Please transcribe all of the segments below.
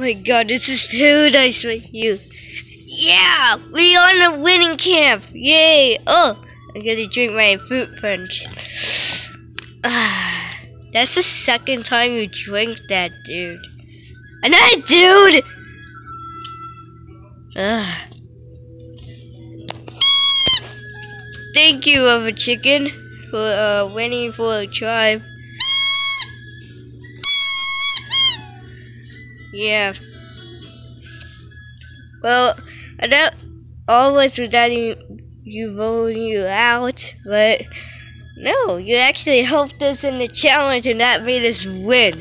My god, this is paradise right here. Yeah, we on a winning camp. Yay. Oh, I gotta drink my fruit punch. That's the second time you drank that, dude. Another dude! Thank you, Rubber Chicken, for winning for a tribe. Yeah. Well, I don't always without you voting you out, but no, you actually helped us in the challenge and that made us win.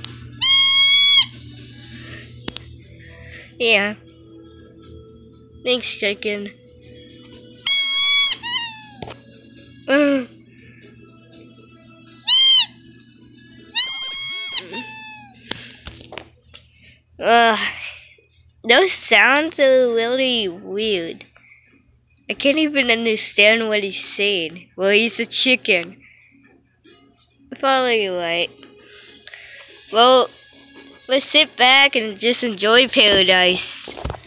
Yeah. Thanks, Chicken. Those sounds are really weird. I can't even understand what he's saying. Well, he's a chicken. Probably right. Well, let's sit back and just enjoy paradise.